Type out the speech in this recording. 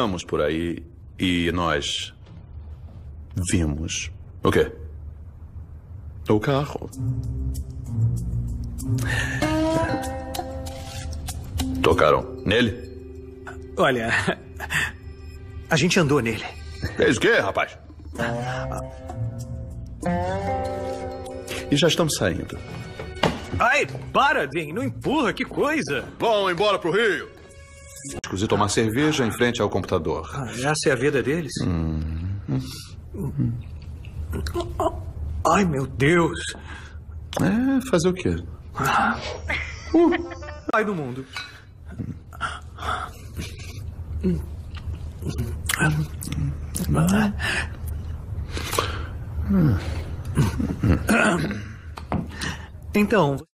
Estamos por aí e nós vimos o quê? O carro. Tocaram nele? Olha, a gente andou nele. Fez o quê, rapaz? E já estamos saindo. Ai, para, Dean, não empurra, que coisa. Vão embora pro Rio. E tomar cerveja em frente ao computador. Essa é a vida deles? Ai, meu Deus. É, fazer o quê? Pai do mundo. Então...